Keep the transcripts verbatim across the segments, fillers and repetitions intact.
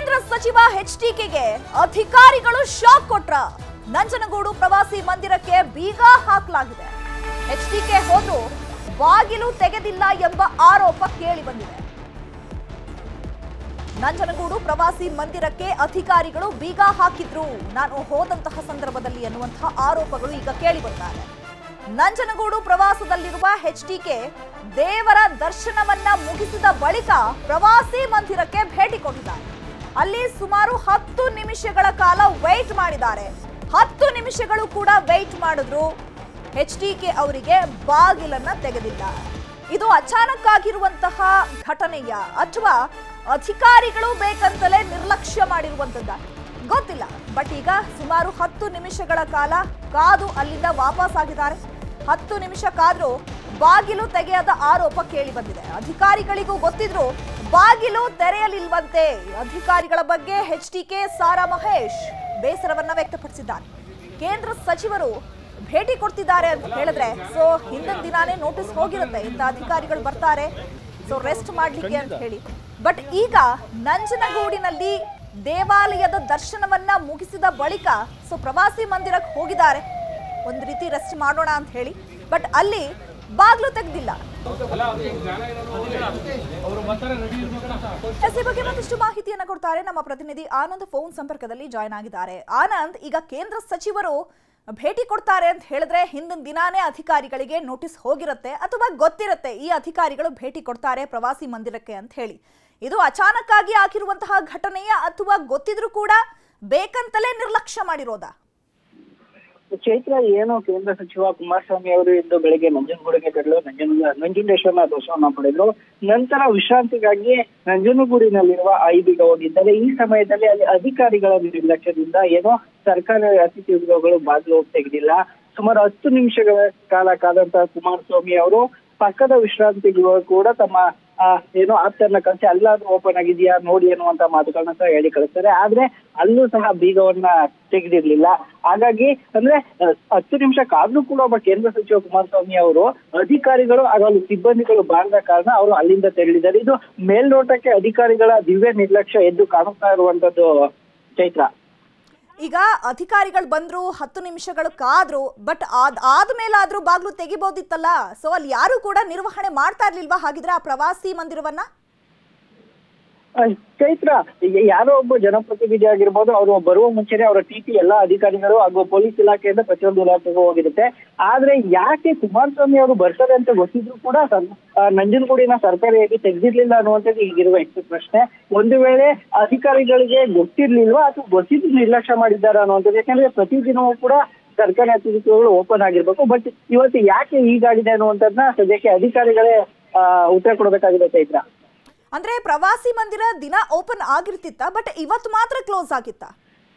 ಕೇಂದ್ರ ಸಚಿವ ಎಚ್ಡಿಕೆಗೆ ಅಧಿಕಾರಿಗಳು ಶಾಕ್ ಕೊಟ್ರ. ನಂಜನಗೂಡು ಪ್ರವಾಸಿ ಮಂದಿರಕ್ಕೆ ಬೀಗ ಹಾಕಲಾಗಿದೆ. ಎಚ್ಡಿಕೆ ಹೋದ್ರು ಬಾಗಿಲು ತೆಗೆದಿಲ್ಲ ಎಂಬ ಆರೋಪ ಕೇಳಿ ಬಂದಿದೆ. ನಂಜನಗೂಡು ಪ್ರವಾಸಿ ಮಂದಿರಕ್ಕೆ ಅಧಿಕಾರಿಗಳು ಬೀಗ ಹಾಕಿದ್ರು ನಾನು ಹೋದಂತಹ ಸಂದರ್ಭದಲ್ಲಿ ಎನ್ನುವಂತಹ ಆರೋಪಗಳು ಈಗ ಕೇಳಿ ಬರ್ತಾರೆ. ನಂಜನಗೂಡು ಪ್ರವಾಸದಲ್ಲಿರುವ ಎಚ್ಡಿಕೆ ದೇವರ ದರ್ಶನವನ್ನ ಮುಗಿಸಿದ ಬಳಿಕ ಪ್ರವಾಸಿ ಮಂದಿರಕ್ಕೆ ಭೇಟಿ ಕೊಟ್ಟಿದ್ದಾರೆ. ಅಲ್ಲಿ ಸುಮಾರು ಹತ್ತು ನಿಮಿಷಗಳ ಕಾಲ ವೇಟ್ ಮಾಡಿದ್ದಾರೆ. ಹತ್ತು ನಿಮಿಷಗಳು ಕೂಡ ವೇಟ್ ಮಾಡಿದ್ರು. ಎಚ್ಡಿಕೆ ಅವರಿಗೆ ಬಾಗಿಲನ್ನ ತೆಗೆದಿಲ್ಲ. ಇದು ಅಚಾನಕ್ ಆಗಿರುವಂತಹ ಘಟನೆಯ ಅಥವಾ ಅಧಿಕಾರಿಗಳು ಬೇಕಂತಲೇ ನಿರ್ಲಕ್ಷ್ಯ ಮಾಡಿರುವಂತದ್ದ ಗೊತ್ತಿಲ್ಲ. ಬಟ್ ಈಗ ಸುಮಾರು ಹತ್ತು ನಿಮಿಷಗಳ ಕಾಲ ಕಾದು ಅಲ್ಲಿಂದ ವಾಪಸ್ ಆಗಿದ್ದಾರೆ. ಹತ್ತು ನಿಮಿಷ ಕಾದ್ರೂ ಬಾಗಿಲು ತೆಗೆಯದ ಆರೋಪ ಕೇಳಿ ಬಂದಿದೆ. ಅಧಿಕಾರಿಗಳಿಗೂ ಗೊತ್ತಿದ್ರು ಬಾಗಿಲು ತೆರೆಯಲಿಲ್ವಂತೆ. ಅಧಿಕಾರಿಗಳ ಬಗ್ಗೆ ಎಚ್ಡಿಕೆ ಸಾರಾ ಮಹೇಶ್ ಬೇಸರವನ್ನ ವ್ಯಕ್ತಪಡಿಸಿದ್ದಾರೆ. ಕೇಂದ್ರ ಸಚಿವರು ಭೇಟಿ ಕೊಡ್ತಿದ್ದಾರೆ ಅಂತ ಹೇಳಿದ್ರೆ ಸೊ ಹಿಂದಿನ ದಿನಾನೇ ನೋಟಿಸ್ ಹೋಗಿರುತ್ತೆ, ಇಂಥ ಅಧಿಕಾರಿಗಳು ಬರ್ತಾರೆ ಸೊ ರೆಸ್ಟ್ ಮಾಡ್ಲಿಕ್ಕೆ ಅಂತ ಹೇಳಿ. ಬಟ್ ಈಗ ನಂಜನಗೂಡಿನಲ್ಲಿ ದೇವಾಲಯದ ದರ್ಶನವನ್ನ ಮುಗಿಸಿದ ಬಳಿಕ ಸೊ ಪ್ರವಾಸಿ ಮಂದಿರಕ್ಕೆ ಹೋಗಿದ್ದಾರೆ, ಒಂದು ರೀತಿ ರೆಸ್ಟ್ ಮಾಡೋಣ ಅಂತ ಹೇಳಿ. ಬಟ್ ಅಲ್ಲಿ ಬಾಗ್ಲು ತೆಗೆದಿಲ್ಲ. ಈ ಬಗ್ಗೆ ಮತ್ತಷ್ಟು ಮಾಹಿತಿಯನ್ನ ಕೊಡ್ತಾರೆ ನಮ್ಮ ಪ್ರತಿನಿಧಿ ಆನಂದ್. ಫೋನ್ ಸಂಪರ್ಕದಲ್ಲಿ ಜಾಯ್ನ್ ಆಗಿದ್ದಾರೆ. ಆನಂದ್, ಈಗ ಕೇಂದ್ರ ಸಚಿವರು ಭೇಟಿ ಕೊಡ್ತಾರೆ ಅಂತ ಹೇಳಿದ್ರೆ ಹಿಂದಿನ ದಿನಾನೇ ಅಧಿಕಾರಿಗಳಿಗೆ ನೋಟಿಸ್ ಹೋಗಿರುತ್ತೆ ಅಥವಾ ಗೊತ್ತಿರುತ್ತೆ ಈ ಅಧಿಕಾರಿಗಳು ಭೇಟಿ ಕೊಡ್ತಾರೆ ಪ್ರವಾಸಿ ಮಂದಿರಕ್ಕೆ ಅಂತ ಹೇಳಿ. ಇದು ಅಚಾನಕ್ ಆಗಿ ಆಗಿರುವಂತಹ ಘಟನೆಯ ಅಥವಾ ಗೊತ್ತಿದ್ರು ಕೂಡ ಬೇಕಂತಲೇ ನಿರ್ಲಕ್ಷ್ಯ ಮಾಡಿರೋದಾ? ಚೈತ್ರ, ಏನು ಕೇಂದ್ರ ಸಚಿವ ಕುಮಾರಸ್ವಾಮಿ ಅವರು ಇಂದು ಬೆಳಗ್ಗೆ ನಂಜನಗೂಡಿಗೆ ತೆರಳು ನಂಜನ ನಂಜುಂಡೇಶ್ವರನ ದರ್ಶನ ಪಡೆದ್ರು. ನಂತರ ವಿಶ್ರಾಂತಿಗಾಗಿ ನಂಜನಗೂಡಿನಲ್ಲಿರುವ ಐಬಿಗ ಹೋಗಿದ್ದಾರೆ. ಈ ಸಮಯದಲ್ಲಿ ಅಲ್ಲಿ ಅಧಿಕಾರಿಗಳ ನಿರ್ಲಕ್ಷ್ಯದಿಂದ ಏನೋ ಸರ್ಕಾರಿ ಅತಿಥಿ ಉದ್ಯೋಗಗಳು ಬಾಗಿಲು ತೆಗೆದಿಲ್ಲ. ಸುಮಾರು ಹತ್ತು ನಿಮಿಷಗಳ ಕಾಲ ಕಾದಂತಹ ಕುಮಾರಸ್ವಾಮಿ ಅವರು ಪಕ್ಕದ ವಿಶ್ರಾಂತಿಗೂ ಕೂಡ ತಮ್ಮ ಆ ಏನೋ ಆಪ್ತರನ್ನ ಕಳಿಸಿ ಅಲ್ಲಾದ್ರೂ ಓಪನ್ ಆಗಿದೆಯಾ ನೋಡಿ ಅನ್ನುವಂತ ಮಾತುಗಳನ್ನ ಸಹ ಹೇಳಿ ಕಳಿಸ್ತಾರೆ. ಆದ್ರೆ ಅಲ್ಲೂ ಸಹ ಬೀಗವನ್ನ ತೆಗೆದಿರ್ಲಿಲ್ಲ. ಹಾಗಾಗಿ ಅಂದ್ರೆ ಹತ್ತು ನಿಮಿಷ ಕಾದ್ರೂ ಕೂಡ ಒಬ್ಬ ಕೇಂದ್ರ ಸಚಿವ ಕುಮಾರಸ್ವಾಮಿ ಅವರು ಅಧಿಕಾರಿಗಳು ಹಾಗೂ ಸಿಬ್ಬಂದಿಗಳು ಬಾರದ ಕಾರಣ ಅವರು ಅಲ್ಲಿಂದ ತೆರಳಿದ್ದಾರೆ. ಇದು ಮೇಲ್ನೋಟಕ್ಕೆ ಅಧಿಕಾರಿಗಳ ದಿವ್ಯ ನಿರ್ಲಕ್ಷ್ಯ ಎದ್ದು ಕಾಣುತ್ತಾ ಇರುವಂತದ್ದು ಚೈತ್ರ. ಈಗ ಅಧಿಕಾರಿಗಳು ಬಂದ್ರು, ಹತ್ತು ನಿಮಿಷಗಳು ಕಾದ್ರು, ಬಟ್ ಅದ್ ಆದ್ಮೇಲಾದ್ರೂ ಬಾಗ್ಲು ತೆಗಿಬಹುದಿತ್ತಲ್ಲ. ಸೊ ಅಲ್ಲಿ ಯಾರು ಕೂಡ ನಿರ್ವಹಣೆ ಮಾಡ್ತಾ ಇರ್ಲಿಲ್ವಾ ಹಾಗಿದ್ರೆ ಆ ಪ್ರವಾಸಿ ಮಂದಿರವನ್ನ? ಚೈತ್ರ, ಯಾರೋ ಒಬ್ಬ ಜನಪ್ರತಿನಿಧಿ ಆಗಿರ್ಬೋದು, ಅವರು ಬರುವ ಮುಂಚೆನೆ ಅವರ ಟಿಟಿ ಎಲ್ಲಾ ಅಧಿಕಾರಿಗಳು ಹಾಗೂ ಪೊಲೀಸ್ ಇಲಾಖೆಯಿಂದ ಪ್ರತಿಯೊಂದು ಇಲಾಖೆಗೂ ಹೋಗಿರುತ್ತೆ. ಆದ್ರೆ ಯಾಕೆ ಕುಮಾರಸ್ವಾಮಿ ಅವರು ಬರ್ತಾರೆ ಅಂತ ಗೊತ್ತಿದ್ರು ಕೂಡ ನಂಜನಗೂಡಿನ ಸರ್ಕಾರಿಯಾಗಿ ತೆಗೆದಿರ್ಲಿಲ್ಲ ಅನ್ನುವಂಥದ್ದು ಈಗಿರುವ ಹೆಚ್ಚು ಪ್ರಶ್ನೆ. ಒಂದು ವೇಳೆ ಅಧಿಕಾರಿಗಳಿಗೆ ಗೊತ್ತಿರ್ಲಿಲ್ವಾ ಅಥವಾ ಗೊತ್ತಿದ್ದು ನಿರ್ಲಕ್ಷ್ಯ ಮಾಡಿದ್ದಾರೆ ಅನ್ನುವಂಥದ್ದು. ಯಾಕಂದ್ರೆ ಪ್ರತಿದಿನವೂ ಕೂಡ ಸರ್ಕಾರಿ ಅತಿಥಿಗಳು ಓಪನ್ ಆಗಿರ್ಬೇಕು. ಬಟ್ ಇವತ್ತು ಯಾಕೆ ಹೀಗಾಗಿದೆ ಅನ್ನುವಂಥದ್ದನ್ನ ಸದ್ಯಕ್ಕೆ ಅಧಿಕಾರಿಗಳೇ ಅಹ್ ಉತ್ತರ ಕೊಡಬೇಕಾಗಿದೆ ಚೈತ್ರ. ಅಂದ್ರೆ ಪ್ರವಾಸಿ ಮಂದಿರ ದಿನ ಓಪನ್ ಆಗಿರ್ತಿತ್ತ, ಬಟ್ ಇವತ್ತು ಮಾತ್ರ ಕ್ಲೋಸ್ ಆಗಿತ್ತಾ?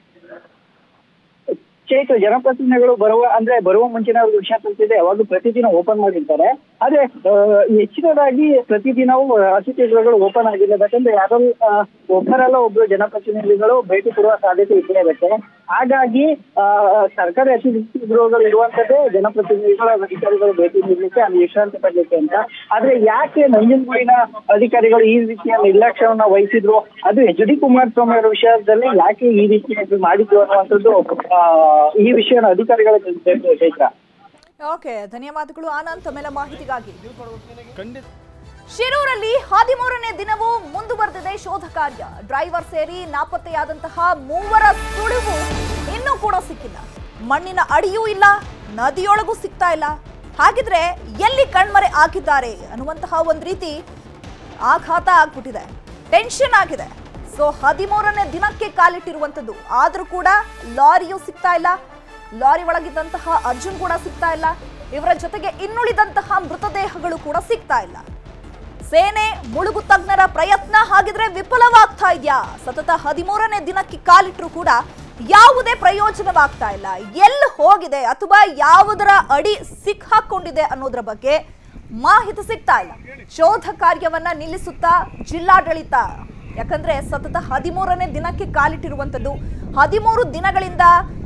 ಚೈತ್ರ, ಜನಪ್ರತಿನಿಧಿಗಳು ಬರುವ ಅಂದ್ರೆ ಬರುವ ಮುಂಚಿನ ವಿಷಯ ತಿಳಿಸಿದೆ, ಯಾವಾಗಲೂ ಪ್ರತಿದಿನ ಓಪನ್ ಮಾಡಿರ್ತಾರೆ. ಆದ್ರೆ ಹೆಚ್ಚಿನದಾಗಿ ಪ್ರತಿದಿನವೂ ಅತಿಥಿಗಳು ಓಪನ್ ಆಗಿಲ್ಲ. ಯಾಕಂದ್ರೆ ಯಾರೋ ಒಬ್ಬರಲ್ಲ ಒಬ್ರು ಜನಪ್ರತಿನಿಧಿಗಳು ಭೇಟಿ ಕೊಡುವ ಸಾಧ್ಯತೆ ಇದ್ದೇ ಇರುತ್ತೆ. ಹಾಗಾಗಿ ಅಹ್ ಸರ್ಕಾರಿ ಅತಿಥಿ ಗೃಹಗಳು ಇರುವಂತದ್ದೇ ಜನಪ್ರತಿನಿಧಿಗಳು ಅಧಿಕಾರಿಗಳು ಭೇಟಿ ನೀಡಲಿಕ್ಕೆ ಅಲ್ಲಿ ವಿಶ್ರಾಂತಿ ಪಡಲಿಕ್ಕೆ ಅಂತ. ಆದ್ರೆ ಯಾಕೆ ನಂಜನಗೂಡಿನ ಅಧಿಕಾರಿಗಳು ಈ ರೀತಿಯ ನಿರ್ಲಕ್ಷ್ಯವನ್ನ ವಹಿಸಿದ್ರು, ಅದು ಎಚ್ ಡಿ ಕುಮಾರಸ್ವಾಮಿ ಅವರ ವಿಷಯದಲ್ಲಿ ಯಾಕೆ ಈ ರೀತಿ ಮಾಡಿದ್ರು ಅನ್ನುವಂಥದ್ದು ಈ ವಿಷಯನ ಅಧಿಕಾರಿಗಳು ತಿಳಿಸಬೇಕು ಚೈತ್ರ. ಓಕೆ, ಧನ್ಯವಾದಗಳು ಆನಂದ್ ತಮ್ಮೆಲ್ಲ ಮಾಹಿತಿಗಾಗಿ. ಶಿರೂರಲ್ಲಿ ಹದಿಮೂರನೇ ದಿನವೂ ಮುಂದುವರೆದಿದೆ ಶೋಧ ಕಾರ್ಯ. ಡ್ರೈವರ್ ಸೇರಿ ನಾಪತ್ತೆಯಾದಂತಹ ಮೂವರ ಸುಳಿವು ಇನ್ನೂ ಕೂಡ ಸಿಕ್ಕಿಲ್ಲ. ಮಣ್ಣಿನ ಅಡಿಯೂ ಇಲ್ಲ, ನದಿಯೊಳಗೂ ಸಿಗ್ತಾ ಇಲ್ಲ. ಹಾಗಿದ್ರೆ ಎಲ್ಲಿ ಕಣ್ಮರೆ ಆಗಿದ್ದಾರೆ ಅನ್ನುವಂತಹ ಒಂದು ರೀತಿ ಆಘಾತ ಆಗ್ಬಿಟ್ಟಿದೆ, ಟೆನ್ಷನ್ ಆಗಿದೆ. ಸೊ ಹದಿಮೂರನೇ ದಿನಕ್ಕೆ ಕಾಲಿಟ್ಟಿರುವಂತದ್ದು, ಆದ್ರೂ ಕೂಡ ಲಾರಿಯೂ ಸಿಗ್ತಾ ಇಲ್ಲ. ಲಾರಿ ಒಳಗಿದ್ದಂತಹ ಅರ್ಜುನ್ ಕೂಡ ಸಿಗ್ತಾ ಇಲ್ಲ. ಇವರ ಜೊತೆಗೆ ಇನ್ನುಳಿದಂತಹ ಮೃತದೇಹಗಳು ಕೂಡ ಸಿಗ್ತಾ ಇಲ್ಲ. ಸೇನೆ ಮುಳುಗು ತಜ್ಞರ ಪ್ರಯತ್ನ ಹಾಗಿದ್ರೆ ವಿಫಲವಾಗ್ತಾ ಇದೆಯಾ? ಸತತ ಹದಿಮೂರನೇ ದಿನಕ್ಕೆ ಕಾಲಿಟ್ಟರು ಕೂಡ ಯಾವುದೇ ಪ್ರಯೋಜನವಾಗ್ತಾ ಇಲ್ಲ. ಎಲ್ಲಿ ಹೋಗಿದೆ ಅಥವಾ ಯಾವುದರ ಅಡಿ ಸಿಕ್ಕಾಕೊಂಡಿದೆ ಅನ್ನೋದ್ರ ಬಗ್ಗೆ ಮಾಹಿತಿ ಸಿಗ್ತಾ ಇಲ್ಲ. ಶೋಧ ಕಾರ್ಯವನ್ನ ನಿಲ್ಲಿಸುತ್ತಾ ಜಿಲ್ಲಾಡಳಿತ, ಯಾಕಂದ್ರೆ ಸತತ ಹದಿಮೂರನೇ ದಿನಕ್ಕೆ ಕಾಲಿಟ್ಟಿರುವಂತದ್ದು. ಹದಿಮೂರು ದಿನಗಳಿಂದ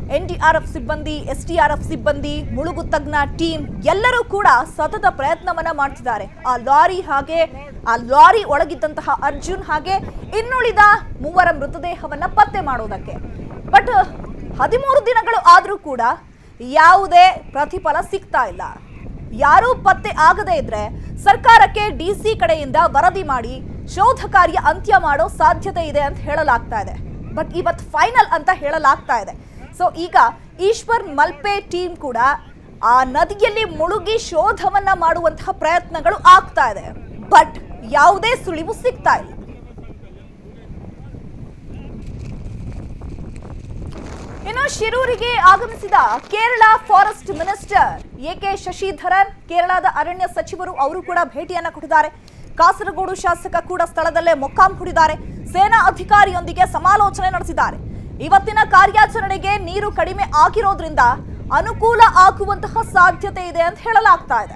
ಎನ್ಡಿಆರ್ಎಫ್ ಸಿಬ್ಬಂದಿ, ಎಸ್ಡಿಆರ್ಎಫ್ ಸಿಬ್ಬಂದಿ, ಮುಳುಗು ತಜ್ಞ ಟೀಮ್ ಎಲ್ಲರೂ ಕೂಡ ಸತತ ಪ್ರಯತ್ನವನ್ನ ಮಾಡ್ತಿದ್ದಾರೆ. ಆ ಲಾರಿ ಹಾಗೆ ಆ ಲಾರಿ ಒಳಗಿದ್ದಂತಹ ಅರ್ಜುನ್ ಹಾಗೆ ಇನ್ನುಳಿದ ಮೂವರ ಮೃತದೇಹವನ್ನ ಪತ್ತೆ ಮಾಡೋದಕ್ಕೆ. ಬಟ್ ಹದಿಮೂರು ದಿನಗಳು ಆದ್ರೂ ಕೂಡ ಯಾವುದೇ ಪ್ರತಿಫಲ ಸಿಗ್ತಾ ಇಲ್ಲ. ಯಾರೂ ಪತ್ತೆ ಆಗದೇ ಇದ್ರೆ ಸರ್ಕಾರಕ್ಕೆ ಡಿಸಿ ಕಡೆಯಿಂದ ವರದಿ ಮಾಡಿ ಶೋಧ ಕಾರ್ಯ ಅಂತ್ಯ ಮಾಡೋ ಸಾಧ್ಯತೆ ಇದೆ ಅಂತ ಹೇಳಲಾಗ್ತಾ ಇದೆ. ಬಟ್ ಇವತ್ತು ಫೈನಲ್ ಅಂತ ಹೇಳಲಾಗ್ತಾ ಇದೆ. ಸೊ ಈಗ ಈಶ್ವರ್ ಮಲ್ಪೆ ಟೀಮ್ ಕೂಡ ಆ ನದಿಯಲ್ಲಿ ಮುಳುಗಿ ಶೋಧವನ್ನ ಮಾಡುವಂತಹ ಪ್ರಯತ್ನಗಳು ಆಗ್ತಾ ಇದೆ. ಬಟ್ ಯಾವುದೇ ಸುಳಿವು ಸಿಗ್ತಾ ಇಲ್ಲ. ಇನ್ನು ಶಿರೂರಿಗೆ ಆಗಮಿಸಿದ Kerala forest minister A K Shashidharan, ಕೇರಳದ ಅರಣ್ಯ ಸಚಿವರು ಅವರು ಕೂಡ ಭೇಟಿಯನ್ನ ಕೊಟ್ಟಿದ್ದಾರೆ. ಕಾಸರಗೋಡು ಶಾಸಕ ಕೂಡ ಸ್ಥಳದಲ್ಲೇ ಮೊಕ್ಕಾಂ ಹೂಡಿದ್ದಾರೆ. ಸೇನಾ ಅಧಿಕಾರಿಯೊಂದಿಗೆ ಸಮಾಲೋಚನೆ ನಡೆಸಿದ್ದಾರೆ. ಇವತ್ತಿನ ಕಾರ್ಯಾಚರಣೆಗೆ ನೀರು ಕಡಿಮೆ ಆಗಿರೋದ್ರಿಂದ ಅನುಕೂಲ ಆಗುವಂತಹ ಸಾಧ್ಯತೆ ಇದೆ ಅಂತ ಹೇಳಲಾಗ್ತಾ ಇದೆ.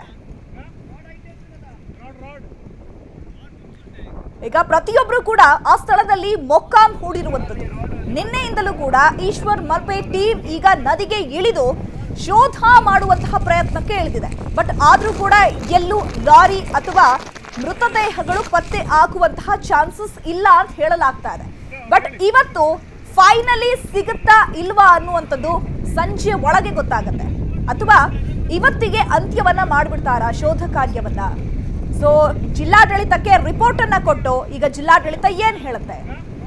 ಈಗ ಪ್ರತಿಯೊಬ್ಬರು ಕೂಡ ಆ ಸ್ಥಳದಲ್ಲಿ ಮೊಕ್ಕಾಂ ಹೂಡಿರುವಂತದ್ದು. ನಿನ್ನೆಯಿಂದಲೂ ಕೂಡ ಈಶ್ವರ್ ಮಲ್ಪೆ ಟೀಮ್ ಈಗ ನದಿಗೆ ಇಳಿದು ಶೋಧ ಮಾಡುವಂತಹ ಪ್ರಯತ್ನಕ್ಕೆ ಇಳಿದಿದೆ. ಬಟ್ ಆದ್ರೂ ಕೂಡ ಎಲ್ಲೂ ಲಾರಿ ಅಥವಾ ಮೃತದೇಹಗಳು ಪತ್ತೆ ಆಗುವಂತಹ ಚಾನ್ಸಸ್ ಇಲ್ಲ ಅಂತ ಹೇಳಲಾಗ್ತಾ ಇದೆ. ಬಟ್ ಇವತ್ತು ಫೈನಲಿ ಸಿಗುತ್ತಾ ಇಲ್ವಾ ಅನ್ನುವಂಥದ್ದು ಸಂಜೆ ಒಳಗೆ ಗೊತ್ತಾಗುತ್ತೆ. ಅಥವಾ ಇವತ್ತಿಗೆ ಅಂತ್ಯವನ್ನ ಮಾಡ್ಬಿಡ್ತಾರಾ ಶೋಧ ಕಾರ್ಯವನ್ನ? ಸೊ ಜಿಲ್ಲಾಡಳಿತಕ್ಕೆ ರಿಪೋರ್ಟ್ ಅನ್ನ ಕೊಟ್ಟು ಈಗ ಜಿಲ್ಲಾಡಳಿತ ಏನ್ ಹೇಳುತ್ತೆ?